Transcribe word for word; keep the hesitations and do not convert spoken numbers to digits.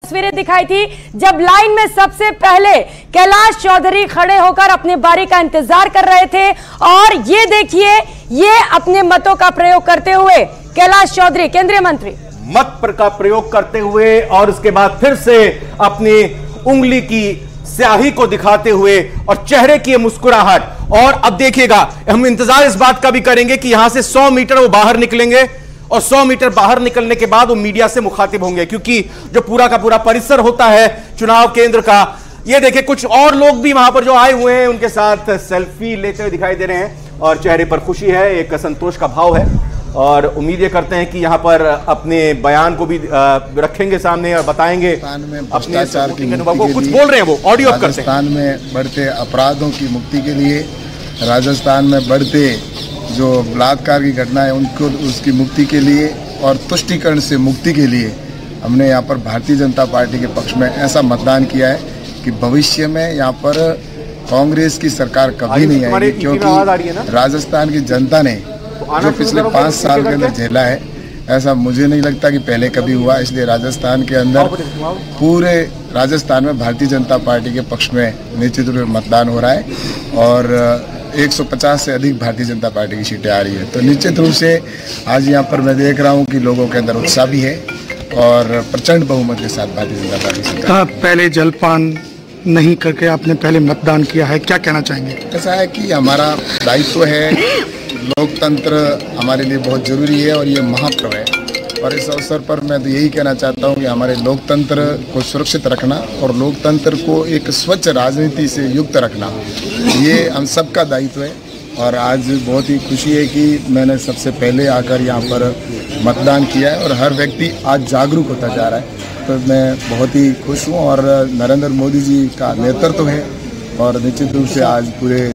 तस्वीरें दिखाई थी जब लाइन में सबसे पहले कैलाश चौधरी खड़े होकर अपनी बारी का इंतजार कर रहे थे और ये देखिए, ये अपने मतों का प्रयोग करते हुए कैलाश चौधरी केंद्रीय मंत्री मत पर का प्रयोग करते हुए और उसके बाद फिर से अपनी उंगली की स्याही को दिखाते हुए और चेहरे की मुस्कुराहट। और अब देखिएगा, हम इंतजार इस बात का भी करेंगे कि यहां से सौ मीटर वो बाहर निकलेंगे और सौ मीटर बाहर निकलने के बाद वो मीडिया से मुखातिब होंगे, क्योंकि जो पूरा का पूरा परिसर होता है चुनाव केंद्र का, ये देखिए कुछ और लोग भी वहां पर जो आए हुए हैं उनके साथ सेल्फी लेते हुए दिखाई दे रहे हैं और चेहरे पर खुशी है, एक संतोष का भाव है और उम्मीद ये करते हैं कि यहाँ पर अपने बयान को भी रखेंगे सामने और बताएंगे अपने अनुभव को। कुछ बोल रहे हैं वो, ऑडियो अप करते हैं। राजस्थान में बढ़ते अपराधों की मुक्ति के लिए, राजस्थान में बढ़ते जो बलात्कार की घटना है उनको उसकी मुक्ति के लिए और तुष्टीकरण से मुक्ति के लिए हमने यहाँ पर भारतीय जनता पार्टी के पक्ष में ऐसा मतदान किया है कि भविष्य में यहाँ पर कांग्रेस की सरकार कभी नहीं आएगी, क्योंकि राजस्थान की जनता ने जो पिछले पाँच साल के अंदर झेला है ऐसा मुझे नहीं लगता कि पहले कभी हुआ। इसलिए राजस्थान के अंदर पूरे राजस्थान में भारतीय जनता पार्टी के पक्ष में निश्चित रूप से मतदान हो रहा है और एक सौ पचास से अधिक भारतीय जनता पार्टी की सीटें आ रही है। तो निश्चित रूप से आज यहाँ पर मैं देख रहा हूँ कि लोगों के अंदर उत्साह भी है और प्रचंड बहुमत के साथ भारतीय जनता पार्टी सरकार। पहले जलपान नहीं करके आपने पहले मतदान किया है, क्या कहना चाहेंगे? ऐसा है कि हमारा दायित्व है, लोकतंत्र हमारे लिए बहुत जरूरी है और ये महापर्व है और इस अवसर पर मैं तो यही कहना चाहता हूँ कि हमारे लोकतंत्र को सुरक्षित रखना और लोकतंत्र को एक स्वच्छ राजनीति से युक्त रखना, ये हम सबका दायित्व है। और आज बहुत ही खुशी है कि मैंने सबसे पहले आकर यहाँ पर मतदान किया है और हर व्यक्ति आज जागरूक होता जा रहा है, तो मैं बहुत ही खुश हूँ। और नरेंद्र मोदी जी का नेतृत्व है और निश्चित रूप से आज पूरे